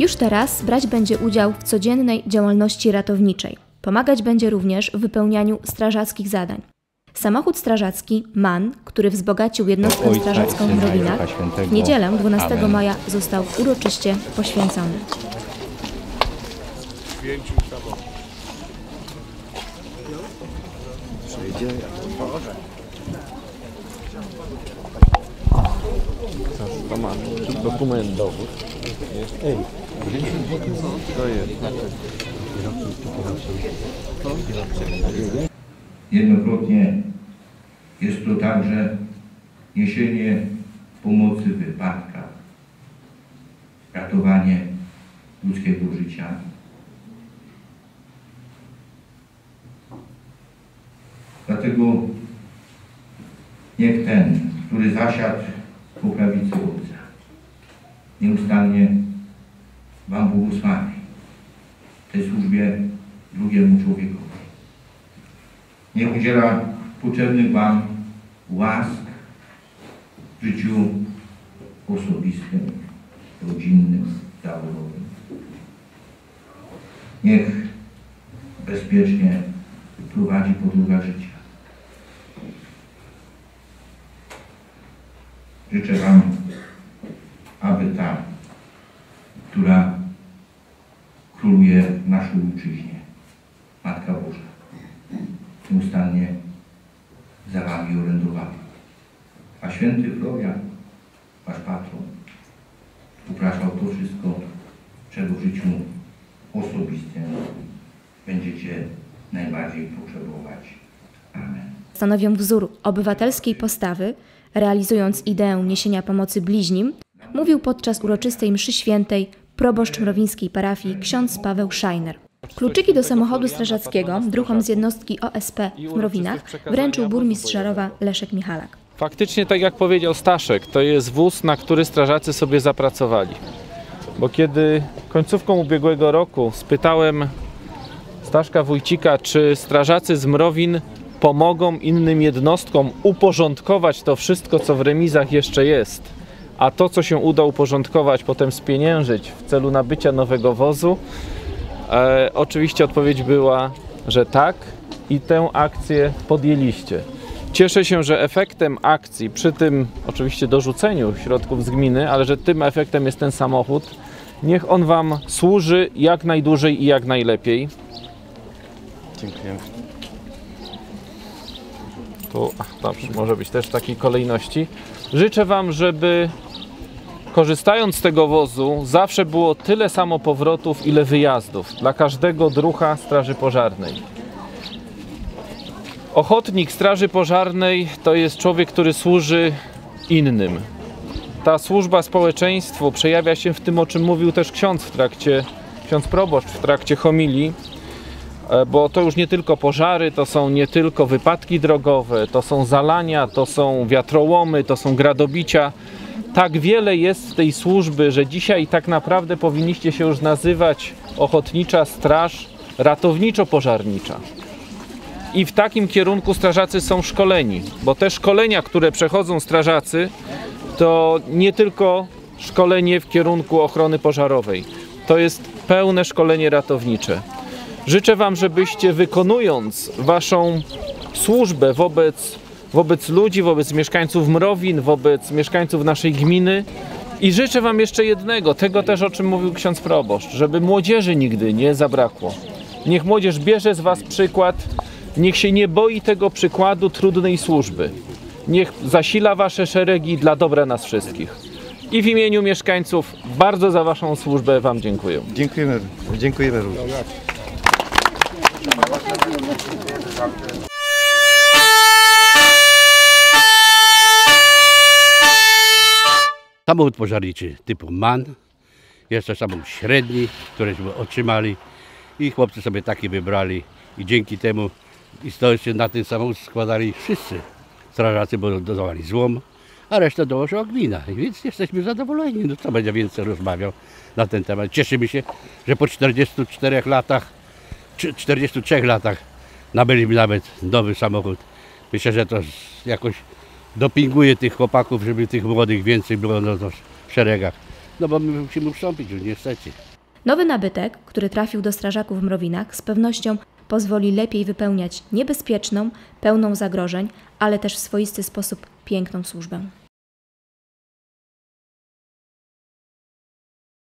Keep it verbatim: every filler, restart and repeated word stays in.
Już teraz brać będzie udział w codziennej działalności ratowniczej. Pomagać będzie również w wypełnianiu strażackich zadań. Samochód strażacki MAN, który wzbogacił jednostkę strażacką w Mrowinach, w niedzielę dwunastego maja został uroczyście poświęcony. To ma dokument, dowód. Ej, to jest. Jednokrotnie jest to także niesienie pomocy w wypadkach, ratowanie ludzkiego życia. Dlatego niech ten, który zasiadł po prawicy Ojca, nieustannie Wam błogosławi w tej służbie drugiemu człowiekowi. Niech udziela potrzebnych Wam łask w życiu osobistym, rodzinnym, zawodowym. Niech bezpiecznie prowadzi podróż życia. Życzę Wam, aby ta, która króluje w naszej ojczyźnie, Matka Boża, nieustannie za Wami orędowała. A święty Florian, Wasz patron, upraszał to wszystko, czego w życiu osobistym będziecie najbardziej potrzebować. Amen. Stanowią wzór obywatelskiej postawy, realizując ideę niesienia pomocy bliźnim, mówił podczas uroczystej mszy świętej proboszcz mrowińskiej parafii ksiądz Paweł Szajner. Kluczyki do samochodu strażackiego druhom z jednostki O S P w Mrowinach wręczył burmistrz Żarowa Leszek Michalak. Faktycznie, tak jak powiedział Staszek, to jest wóz, na który strażacy sobie zapracowali. Bo kiedy końcówką ubiegłego roku spytałem Staszka Wójcika, czy strażacy z Mrowin pomogą innym jednostkom uporządkować to wszystko, co w remizach jeszcze jest, a to, co się uda uporządkować, potem spieniężyć w celu nabycia nowego wozu, e, oczywiście odpowiedź była, że tak i tę akcję podjęliście. Cieszę się, że efektem akcji, przy tym oczywiście dorzuceniu środków z gminy, ale że tym efektem jest ten samochód. Niech on Wam służy jak najdłużej i jak najlepiej. Dziękuję. Tu, dobrze, może być też w takiej kolejności. Życzę Wam, żeby korzystając z tego wozu zawsze było tyle samo powrotów, ile wyjazdów dla każdego druha Straży Pożarnej. Ochotnik Straży Pożarnej to jest człowiek, który służy innym. Ta służba społeczeństwu przejawia się w tym, o czym mówił też ksiądz w trakcie, ksiądz proboszcz w trakcie homilii, bo to już nie tylko pożary, to są nie tylko wypadki drogowe, to są zalania, to są wiatrołomy, to są gradobicia. Tak wiele jest tej służby, że dzisiaj tak naprawdę powinniście się już nazywać Ochotnicza Straż Ratowniczo-Pożarnicza. I w takim kierunku strażacy są szkoleni, bo te szkolenia, które przechodzą strażacy, to nie tylko szkolenie w kierunku ochrony pożarowej, to jest pełne szkolenie ratownicze. Życzę Wam, żebyście wykonując Waszą służbę wobec, wobec ludzi, wobec mieszkańców Mrowin, wobec mieszkańców naszej gminy i życzę Wam jeszcze jednego, tego też, o czym mówił ksiądz proboszcz, żeby młodzieży nigdy nie zabrakło. Niech młodzież bierze z Was przykład, niech się nie boi tego przykładu trudnej służby. Niech zasila Wasze szeregi dla dobra nas wszystkich. I w imieniu mieszkańców bardzo za Waszą służbę Wam dziękuję. Dziękujemy, dziękujemy również. Samochód pożarniczy typu MAN, jest to samochód średni, któryśmy otrzymali i chłopcy sobie taki wybrali i dzięki temu istocznie na ten samochód składali wszyscy strażacy, bo dodawali złom, a resztę dołożyła gmina, więc jesteśmy zadowoleni. No co będzie więcej rozmawiał na ten temat. Cieszymy się, że po czterdziestu czterech latach, czterdziestu trzech latach nabyliśmy nawet nowy samochód. Myślę, że to jakoś dopinguje tych chłopaków, żeby tych młodych więcej było no, no, w szeregach. No bo my musimy ustąpić już niestety. Nowy nabytek, który trafił do strażaków w Mrowinach, z pewnością pozwoli lepiej wypełniać niebezpieczną, pełną zagrożeń, ale też w swoisty sposób piękną służbę.